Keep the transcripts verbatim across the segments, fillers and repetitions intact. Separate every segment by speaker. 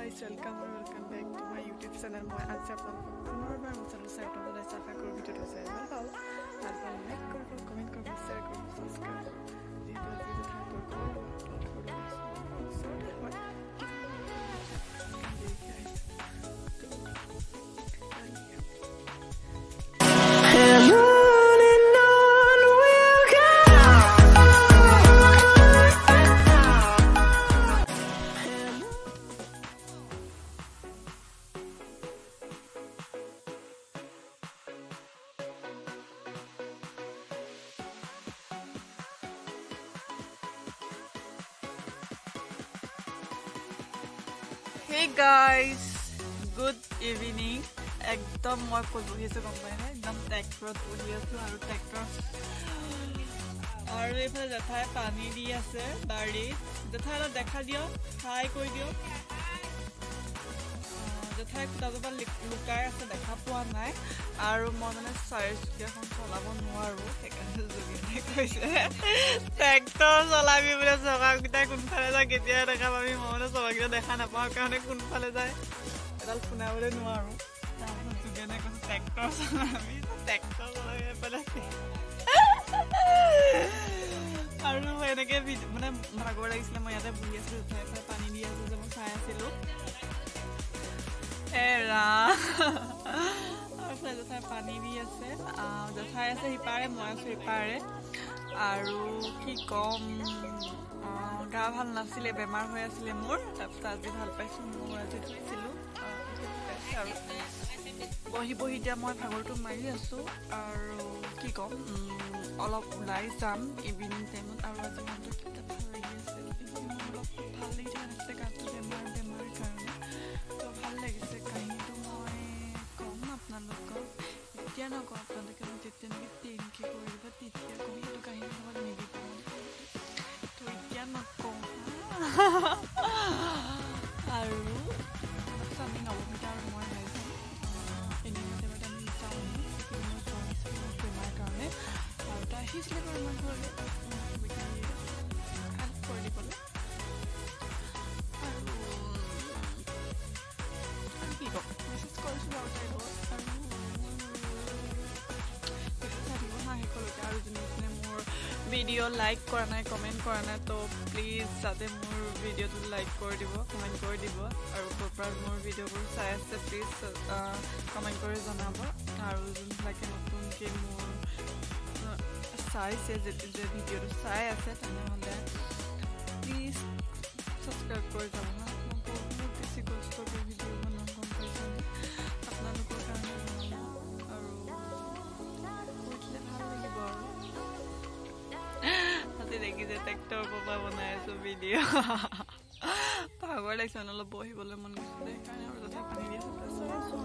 Speaker 1: guys, welcome or welcome back to my YouTube channel. মই আজি আপোনালোকক পুনৰবাৰ মোৰ চেনেল চাই আপোনালোকক ওলাইছে আশা কৰোঁ ভিডিঅ'টো চাই ভাল পাব। ভাল পালে লাইক কৰিব, কমেণ্ট কৰিব, শ্বেয়াৰ কৰিব, ছাবস্ক্ৰাইব কৰিব। যিহেতু আজি কথা কৈ কৰিলোঁ Hey guys, good evening. একদম মই কল বহি আছো গম পাই নাই একদম ট্ৰেক্টৰত বহি আছো আৰু ট্ৰেক্টৰ আৰু এইফালে জেঠাই পানী দি আছে বাৰীত জেঠাই অলপ দেখা দিয়ক হাই কৈ দিয়ক জেঠাই খুটাজোপা লুকাই আছে দেখা পোৱা নাই আৰু মই মানে চাৰিচকীয়াখন চলাব নোৱাৰো সেইকাৰণে জুবিনে কৈছে ট্ৰেক্টৰ চলাবি বোলে চকাকেইটাই কোনফালে যায় কেতিয়া দেখা পাবি মই মানে চকাকেইটা দেখা নাপাওঁ কাৰণে কোনফালে যায় এডাল শুনাবলৈ নোৱাৰো তাৰপিছত জুবিনে কৈছে ট্ৰেক্টৰ চলাবি ট্ৰেক্টৰ চলাই পেলাইছে আৰু এনেকৈ মানে ভাগৰ লাগিছিলে মই ইয়াতে বহি আছিলোঁ জেঠাই ফালে পানী দি আছোঁ যে মই চাই আছিলোঁ এৰা জেঠাই পানী দি আছে জেঠাই আছে সিপাৰে মই আছোঁ সিপাৰে আৰু কি ক'ম গা ভাল নাছিলে বেমাৰ হৈ আছিলে মোৰ তাৰপিছত আজি ভাল পাইছোঁ মোৰ আজি ধুইছিলোঁ আৰু বহি বহি এতিয়া মই ভাগৰটো মাৰি আছোঁ আৰু কি ক'ম অলপ ওলাই যাম ইভিনিং টাইমত আৰু আজি মনটো কিবা ভাল লাগি আছে অলপ ভাল লাগি থকা নাছিলে গাটো বেমাৰ বেমাৰ কাৰণে তো ভাল লাগিছে কাহিনীটো মই ক'ম আপোনালোকক এতিয়া নকওঁ আপোনালোকে মোক যেতিয়া নেকি টেনকে কৰি দিব তেতিয়া ক'ম সেইটো কাহিনী লগত নিবিকওঁ তো এতিয়া নকওঁ আৰু আমি নৱমিতা আৰু মই ওলাই যাম এনেই কেতিয়াবা আমি যাওঁ মই যোৱা নাছিলোঁ বেমাৰ কাৰণে আৰু তাই আহিছিলে বাৰু আমাৰ ঘৰলৈ হেল্প কৰি দিবলৈ আৰু কি ক'ম মেছেজ কৰিছিলোঁ আৰু তাইৰ লগত আৰু হাঁহি ক'লৈকে আৰু যোনে যোনে মোৰ ভিডিঅ' লাইক কৰা নাই কমেণ্ট কৰা নাই তো প্লিজ যাতে মোৰ ভিডিঅ'টো লাইক কৰি দিব কমেণ্ট কৰি দিব আৰু ক'ৰ পৰা মোৰ ভিডিঅ'বোৰ চাই আছে প্লিজ কমেণ্ট কৰি জনাব আৰু যোনবিলাকে নতুনকৈ মোৰ চাইছে যে যে ভিডিঅ'টো চাই আছে তেনেহ'লে প্লিজ ছাবস্ক্ৰাইব কৰি যাব না মই বহুত বেছি কষ্ট কৰি ভিডিঅ' বনাওঁ গম পাইছোঁ আপোনালোকৰ কাৰণে আৰু কৈ দিলে ভাল লাগিব আৰু আজি দেখিছে ট্ৰেক্টৰৰ পৰা বনাই আছোঁ ভিডিঅ' ভাগৰ লাগিছে মানে অলপ বহিবলৈ মন গৈছিলে সেইকাৰণে আৰু যথা পানী দি আছোঁ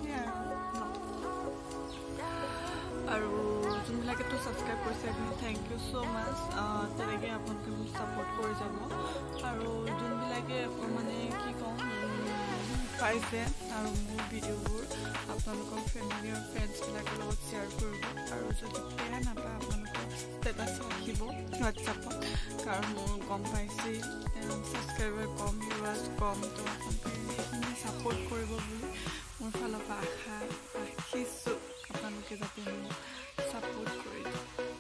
Speaker 1: আৰু যোনবিলাকেতো ছাবস্ক্ৰাইব কৰিছে থেংক ইউ ছ' মাছ তেনেকৈ আপোনালোকে মোক ছাপৰ্ট কৰি যাব আৰু যোনবিলাকে মানে কি ক'ম পাইছে আৰু মোৰ ভিডিঅ'বোৰ আপোনালোকৰ ফেমিলি আৰু ফ্ৰেণ্ডছবিলাকৰ লগত শ্বেয়াৰ কৰিব আৰু যদি বেয়া নাপায় আপোনালোকৰ ষ্টেটাছ ৰাখিব হোৱাটছআপত কাৰণ মোৰ গম পাইছে ছাবস্ক্ৰাইবাৰ কম ভিউৱাৰ্ছ কম তো আপোনালোকে সেইখিনি ছাপৰ্ট কৰিব বুলি মোৰ ফালৰ পৰা আশা ৰাখিছোঁ আপোনালোকে যাতে মোক ছাপৰ্ট কৰি দিয়ে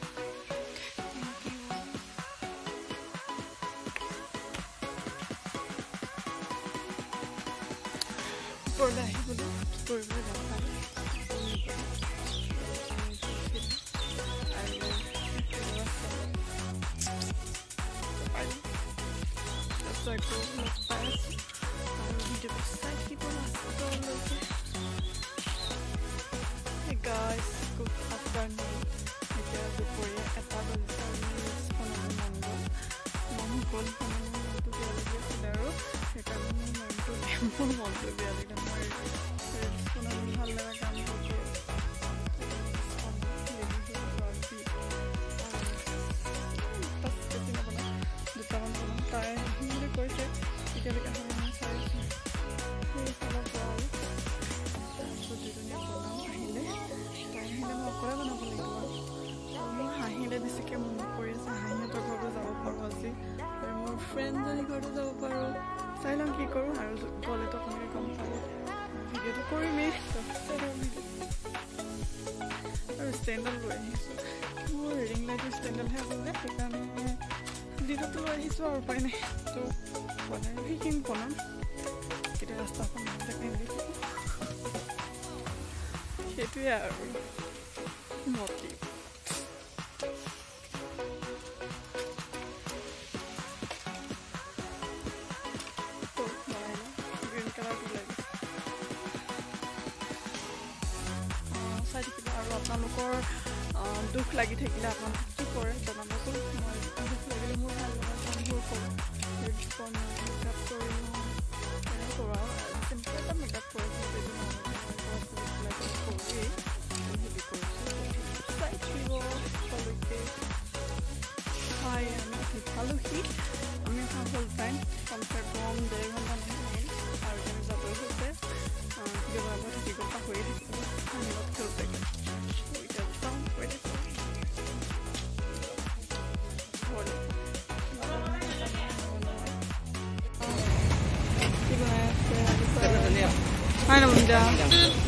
Speaker 1: ওপৰলৈ আহিবলৈ কৰিবলৈ যাব পাৰে আকৌ লগ পাই আছোঁ আৰু ভিডিঅ'টো চাই থাকিব লাষ্টলৈকে গাইজ গুড আফটাৰনুন এতিয়া দুপৰীয়া এটা বাজিছে আৰু বনাব মন গ'ল মন গ'ল মানে মোৰ মনটো বেয়া লাগি আছিলে আৰু সেইকাৰণে মোৰ মনটো মোৰ মনটো বেয়া লাগিলে মই ৰিলছ বনাব ভাল লগা কাম কৰোঁ দুটামান বনাম তাই বুলি কৈছে এতিয়ালৈকে মই চাইছোঁ সেইফালৰ পৰা আৰু তাৰপিছত দুজনীয়ে বনাম আহিলে তাই আহিলে মই অকলে বনাব লাগিব আৰু মোৰ হাঁহিলে বেছিকৈ মনত পৰি আছে হাঁহিহঁতৰ ঘৰতো যাব পাৰোঁ আজি আৰু মোৰ ফ্ৰেণ্ডজনী ঘৰতো যাব পাৰোঁ চাই লওঁ কি কৰোঁ আৰু গ'লেতো আপোনালোকে গম পাব ভিডিঅ'টো কৰিমেই আৰু ষ্টেণ্ডডাল লৈ আহিছোঁ মোৰ ৰিং লাইটৰ ষ্টেণ্ডডালহে আছিলে সেইকাৰণে দিনতো লৈ আহিছোঁ আৰু উপায় নাই তো বনাই সেইখিনি বনাম কেতিয়া ৰাস্তাখন পিন্ধি সেইটোৱে আৰু মতি গ্ৰীণ কালাৰটো লাগিছে চাই থাকিব আৰু আপোনালোকৰ দুখ লাগি থাকিলে আপোনালোকে কি কৰে জনাবচোন মই দুখ লাগিলে মোৰ ভাল লগা কামবোৰ কৰোঁ ৰিলছ বনাওঁ মেকআপ কৰি লওঁ তেনে কৰোঁ আৰু চিম্পল এটা মেকআপ কৰিছোঁ যদি কৰোঁৱেই হেৰি কৰিছোঁ চাই থাকিব সকলোকে হয় আমি পালোহি আমি এখন হ'ল টাইম কমচে কম ডেৰ ঘণ্টা নহয় আৰু আমি যাবই হৈছে ভিডিঅ' বনাব থাকিব পাহৰি থাকিব আমি অলপ খেলতে এতিয়া যাওঁ কৈ থাকিব কি বনাই আছে হয় ন